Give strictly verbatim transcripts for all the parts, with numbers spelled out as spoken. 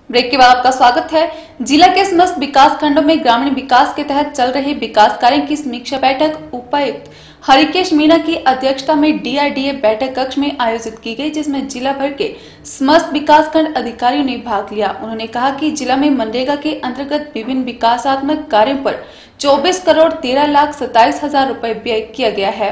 Break के बाद आपका स्वागत है। जिला के समस्त विकास खंडों में ग्रामीण विकास के तहत चल रहे विकास कार्यों की समीक्षा बैठक उपायुक्त हरिकेश मीणा की अध्यक्षता में डीआरडीए बैठक कक्ष में आयोजित की गई, जिसमें जिला भर के समस्त विकास खंड अधिकारियों ने भाग लिया। उन्होंने कहा कि जिला में मनरेगा के अंतर्गत विभिन्न विकासात्मक कार्यों पर चौबीस करोड़ तेरह लाख सत्ताईस हजार रूपए व्यय किया गया है।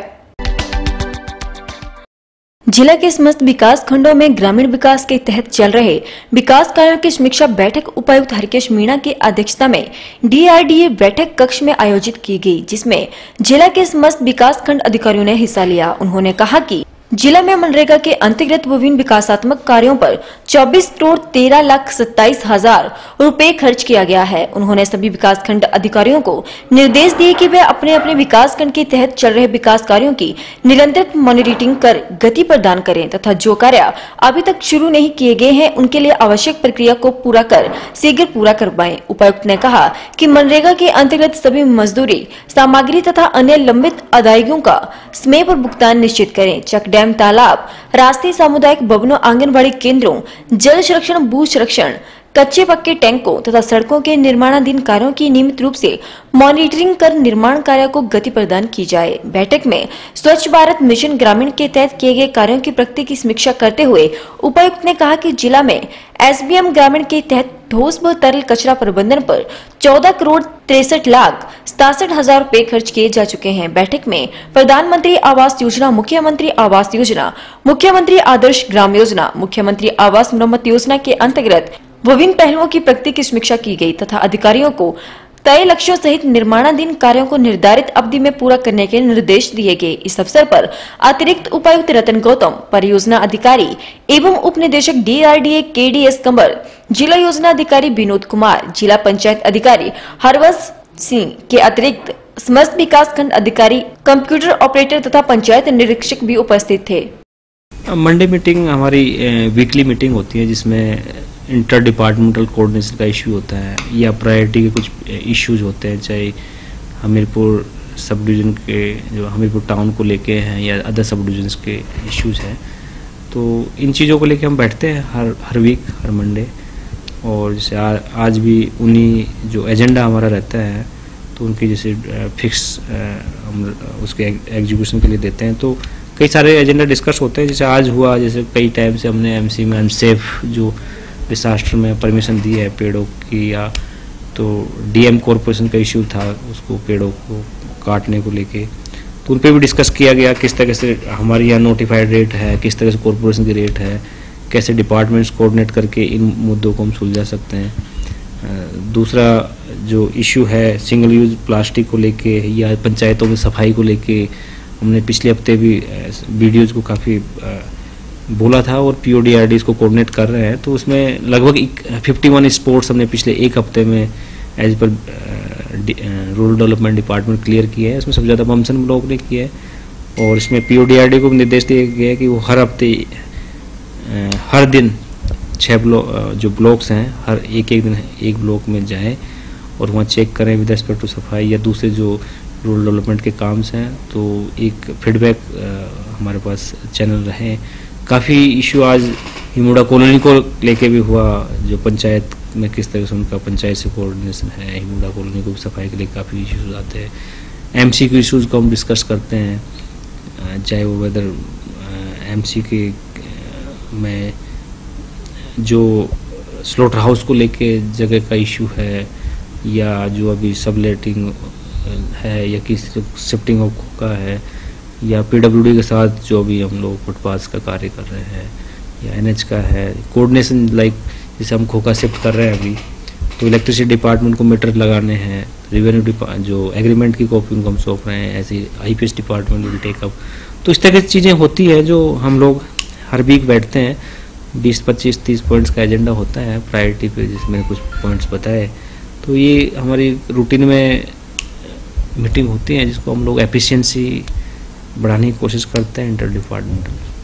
जिला के समस्त विकास खंडों में ग्रामीण विकास के तहत चल रहे विकास कार्यों की समीक्षा बैठक उपायुक्त हरिकेश मीणा की अध्यक्षता में डीआरडीए बैठक कक्ष में आयोजित की गई, जिसमें जिला के समस्त विकास खंड अधिकारियों ने हिस्सा लिया। उन्होंने कहा कि जिला में मनरेगा के अंतर्गत विभिन्न विकासात्मक कार्यों पर चौबीस करोड़ तेरह लाख सत्ताईस हजार रूपए खर्च किया गया है। उन्होंने सभी विकास खंड अधिकारियों को निर्देश दिए कि वे अपने अपने विकास खंड के तहत चल रहे विकास कार्यों की निरंतर मॉनिटरिंग कर गति प्रदान करें तथा जो कार्य अभी तक शुरू नहीं किए गए हैं उनके लिए आवश्यक प्रक्रिया को पूरा कर शीघ्र पूरा करवाएं। उपायुक्त ने कहा कि मनरेगा के अंतर्गत सभी मजदूरी सामग्री तथा अन्य लंबित अदायगियों का समय पर भुगतान निश्चित करें। चक डैम, तालाब, रास्ते, सामुदायिक भवनों, आंगनबाड़ी केंद्रों, जल संरक्षण, भू संरक्षण, कच्चे पक्के टैंकों तथा सड़कों के निर्माणाधीन कार्यों की नियमित रूप से मॉनिटरिंग कर निर्माण कार्य को गति प्रदान की जाए। बैठक में स्वच्छ भारत मिशन ग्रामीण के तहत किए गए कार्यों की प्रगति की समीक्षा करते हुए उपायुक्त ने कहा कि जिला में एसबीएम ग्रामीण के तहत ठोस व तरल कचरा प्रबंधन पर चौदह करोड़ तिरसठ लाख सतासठ हजार रूपए खर्च किए जा चुके हैं। बैठक में प्रधानमंत्री आवास योजना, मुख्यमंत्री आवास योजना, मुख्यमंत्री आदर्श ग्राम योजना, मुख्यमंत्री आवास मरम्मत योजना के अंतर्गत विभिन्न पहलुओं की प्रगति की समीक्षा की गई तथा अधिकारियों को तय लक्ष्यों सहित निर्माणाधीन कार्यों को निर्धारित अवधि में पूरा करने के निर्देश दिए गए। इस अवसर पर अतिरिक्त उपायुक्त रतन गौतम, परियोजना अधिकारी एवं उप निदेशक डीआरडीए केडीएस कंबर, जिला योजना अधिकारी विनोद कुमार, जिला पंचायत अधिकारी हरवंश सिंह के अतिरिक्त समस्त विकास खंड अधिकारी, कंप्यूटर ऑपरेटर तथा पंचायत निरीक्षक भी उपस्थित थे। मंडे मीटिंग हमारी वीकली मीटिंग होती है, जिसमें इंटर डिपार्टमेंटल कोऑर्डिनेशन का इशू होता है या प्रायोरिटी के कुछ इश्यूज होते हैं, चाहे हमीरपुर सब डिवीज़न के जो हमीरपुर टाउन को लेके हैं या अदर सब डिवीजन्स के इश्यूज हैं। तो इन चीज़ों को लेके हम बैठते हैं हर हर वीक, हर मंडे। और जैसे आ, आज भी उन्हीं जो एजेंडा हमारा रहता है तो उनकी जैसे फिक्स हम उसके एग्जीक्यूशन के लिए देते हैं। तो कई सारे एजेंडा डिस्कस होते हैं। जैसे आज हुआ, जैसे कई टाइम से हमने एमसी में अनसेफ जो डिसास्टर में परमिशन दी है पेड़ों की, या तो डीएम कॉरपोरेशन का इश्यू था उसको पेड़ों को काटने को लेके, तो उन पे भी डिस्कस किया गया किस तरह से हमारे यहाँ नोटिफाइड रेट है, किस तरह से कॉरपोरेशन की रेट है, कैसे डिपार्टमेंट्स कोऑर्डिनेट करके इन मुद्दों को हम सुलझा सकते हैं। दूसरा जो इशू है सिंगल यूज प्लास्टिक को लेके या पंचायतों में सफाई को लेके, हमने पिछले हफ्ते भी वीडियोज़ को काफ़ी बोला था और पीओडीआरडी इसको कोऑर्डिनेट कर रहे हैं। तो उसमें लगभग इक्यावन स्पोर्ट्स हमने पिछले एक हफ्ते में as per rural development department clear किया है। इसमें सबसे ज़्यादा ममसन ब्लॉक ने किया है और इसमें पीओडीआरडी को भी निर्देश दिया गया है कि वो हर हफ्ते हर दिन छः ब्लॉक जो ब्लॉक्स हैं हर एक एक दिन एक ब्लॉक में जाएं और वहाँ चेक करें विद रिस्पेक्ट टू सफाई या दूसरे जो रूरल डेवलपमेंट के काम्स हैं। तो एक फीडबैक हमारे पास चैनल रहे। काफ़ी इशू आज हिमुडा कॉलोनी को लेके भी हुआ, जो पंचायत में किस तरह से उनका पंचायत से कोऑर्डिनेशन है। हिमुडा कॉलोनी को सफाई के लिए काफ़ी इश्यूज आते हैं। एमसी के इश्यूज़ को हम डिस्कस करते हैं, चाहे वो वेदर एमसी के में जो स्लॉटर हाउस को लेके जगह का इशू है, या जो अभी सबलेटिंग है, या किसी शिफ्टिंग ऑफ का है, या पीडब्ल्यूडी के साथ जो भी हम लोग फुटपाथ का कार्य कर रहे हैं, या एनएच का है कोऑर्डिनेशन। लाइक जैसे हम खोखा शिफ्ट कर रहे हैं अभी, तो इलेक्ट्रिसिटी डिपार्टमेंट को मीटर लगाने हैं, रेवेन्यू जो एग्रीमेंट की कॉपी उनको हम सौंप रहे हैं, ऐसे IPS department will take up. तो इस तरह की चीज़ें होती है जो हम लोग हर वीक बैठते हैं। बीस पच्चीस तीस पॉइंट्स का एजेंडा होता है प्रायोरिटी पे, जिसमें कुछ पॉइंट्स बताए। तो ये हमारी रूटीन में मीटिंग होती है, जिसको हम लोग एफिशिएंसी बढ़ाने की कोशिश करते हैं इंटर डिपार्टमेंटल।